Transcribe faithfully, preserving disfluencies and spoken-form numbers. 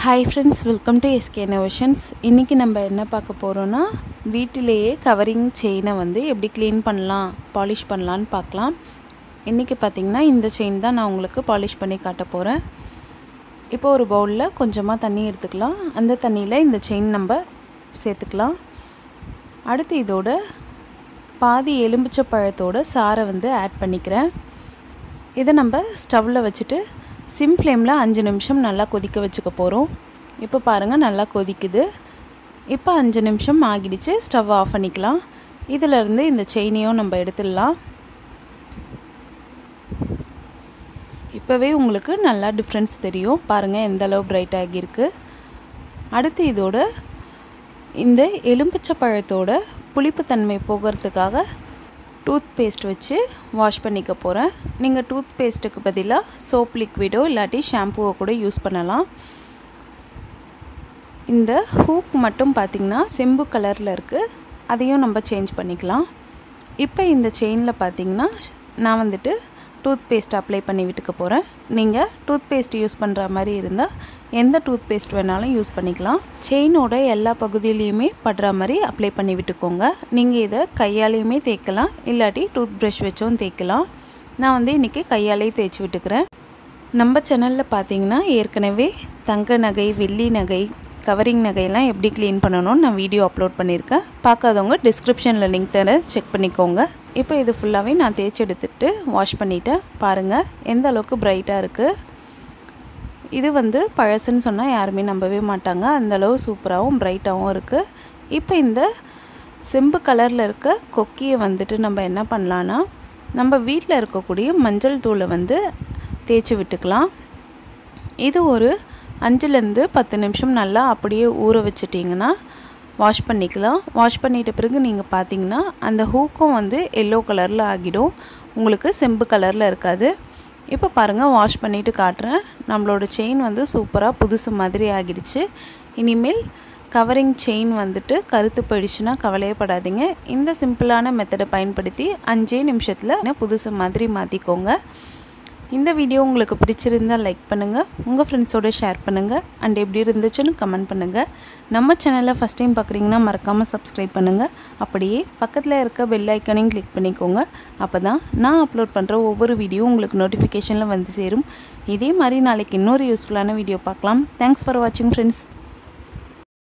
Hi friends, welcome to S K Innovations. இன்னைக்கு நம்ம என்ன பார்க்க போறோம்னா வீட்டிலேயே கவரிங் செயினை வந்து எப்படி க்ளீன் பண்ணலாம், பாலிஷ் பண்ணலாம்னு பார்க்கலாம். இன்னைக்கு பாத்தீங்கன்னா இந்த செயின் தான் நான் உங்களுக்கு பாலிஷ் பண்ணி காட்ட போறேன். இப்போ ஒரு பவுல்ல கொஞ்சமா தண்ணி எடுத்துக்கலாம். அந்த தண்ணியில இந்த செயின் நம்ம சேர்த்துக்கலாம். அடுத்து இதோட பாதி எலுமிச்சை பழத்தோட சாறை வந்து ஆட் பண்ணிக்கிறேன். இதை நம்ம ஸ்டவ்ல வச்சிட்டு சிம் ஃப்ளேமில் அஞ்சு நிமிஷம் நல்லா கொதிக்க வச்சுக்க போகிறோம். இப்போ பாருங்கள் நல்லா கொதிக்குது. இப்போ அஞ்சு நிமிஷம் ஆகிடுச்சு. ஸ்டவ் ஆஃப் பண்ணிக்கலாம். இதிலேருந்து இந்த செயினையும் நம்ம எடுத்துடலாம். இப்போவே உங்களுக்கு நல்லா டிஃப்ரென்ஸ் தெரியும். பாருங்கள் எந்த அளவு பிரைட் ஆகியிருக்கு. அடுத்து இதோட இந்த எலும்பிச்சை பழத்தோட புளிப்புத்தன்மை போகிறதுக்காக டூத் பேஸ்ட் வச்சு வாஷ் பண்ணிக்க போகிறேன். நீங்கள் டூத் பேஸ்ட்டுக்கு பதிலாக சோப் லிக்விடோ இல்லாட்டி ஷாம்புவோ கூட யூஸ் பண்ணலாம். இந்த ஹூக் மட்டும் பார்த்திங்கன்னா செம்பு கலரில் இருக்குது. அதையும் நம்ம சேஞ்ச் பண்ணிக்கலாம். இப்போ இந்த செயினில் பார்த்திங்கன்னா நான் வந்துட்டு டூத் பேஸ்ட் அப்ளை பண்ணி விட்டுக்க போகிறேன். நீங்கள் டூத் பேஸ்ட் யூஸ் பண்ணுற மாதிரி இருந்தால் எந்த டூத் பேஸ்ட் வேணாலும் யூஸ் பண்ணிக்கலாம். செயினோட எல்லா பகுதியிலையுமே படுற மாதிரி அப்ளை பண்ணி விட்டுக்கோங்க. நீங்கள் இதை கையாலேயுமே தேய்க்கலாம், இல்லாட்டி டூத் ப்ரஷ் வச்சும் தேய்க்கலாம். நான் வந்து இன்றைக்கி கையாலே தேய்ச்சி விட்டுக்கிறேன். நம்ம சேனலில் பார்த்தீங்கன்னா ஏற்கனவே தங்க நகை, வெள்ளி நகை, கவரிங் நகையெல்லாம் எப்படி க்ளீன் பண்ணணும்னு நான் வீடியோ அப்லோட் பண்ணியிருக்கேன். பார்க்காதவங்க டிஸ்கிரிப்ஷனில் லிங்க் தர செக் பண்ணிக்கோங்க. இப்போ இது ஃபுல்லாகவே நான் தேய்ச்சி எடுத்துகிட்டு வாஷ் பண்ணிவிட்டேன். பாருங்கள் எந்த அளவுக்கு பிரைட்டாக இருக்குது. இது வந்து பழசுன்னு சொன்னால் யாருமே நம்பவே மாட்டாங்க. அந்தளவு சூப்பராகவும் பிரைட்டாகவும் இருக்குது. இப்போ இந்த செம்பு கலரில் இருக்க கொக்கியை வந்துட்டு நம்ம என்ன பண்ணலான்னா, நம்ம வீட்டில் இருக்கக்கூடிய மஞ்சள் தூளை வந்து தேய்ச்சி விட்டுக்கலாம். இது ஒரு அஞ்சுலேருந்து பத்து நிமிஷம் நல்லா அப்படியே ஊற வச்சிட்டிங்கன்னா வாஷ் பண்ணிக்கலாம். வாஷ் பண்ணிட்ட பிறகு நீங்கள் பார்த்தீங்கன்னா அந்த ஹூக்கும் வந்து எல்லோ கலரில் ஆகிடும், உங்களுக்கு செம்பு கலரில் இருக்காது. இப்போ பாருங்கள் வாஷ் பண்ணிவிட்டு காட்டுறேன். நம்மளோட செயின் வந்து சூப்பராக புதுசு மாதிரி ஆகிடுச்சு. இனிமேல் கவரிங் செயின் வந்துட்டு கருத்து போயிடுச்சுன்னா கவலையப்படாதீங்க. இந்த சிம்பிளான மெத்தடை பயன்படுத்தி அஞ்சே நிமிஷத்தில் புதுசு மாதிரி மாற்றிக்கோங்க. இந்த வீடியோ உங்களுக்கு பிடிச்சிருந்தால் லைக் பண்ணுங்கள், உங்கள் ஃப்ரெண்ட்ஸோடு ஷேர் பண்ணுங்கள், அண்ட் எப்படி இருந்துச்சுன்னு கமெண்ட் பண்ணுங்கள். நம்ம சேனலை ஃபஸ்ட் டைம் பார்க்குறீங்கன்னா மறக்காமல் சப்ஸ்கிரைப் பண்ணுங்கள். அப்படியே பக்கத்தில் இருக்க பெல் ஐக்கானையும் கிளிக் பண்ணிக்கோங்க. அப்போ தான் நான் அப்லோட் பண்ணுற ஒவ்வொரு வீடியோ உங்களுக்கு நோட்டிஃபிகேஷனில் வந்து சேரும். இதே மாதிரி நாளைக்கு இன்னொரு யூஸ்ஃபுல்லான வீடியோ பார்க்கலாம். தேங்க்ஸ் ஃபார் வாட்சிங் ஃப்ரெண்ட்ஸ்.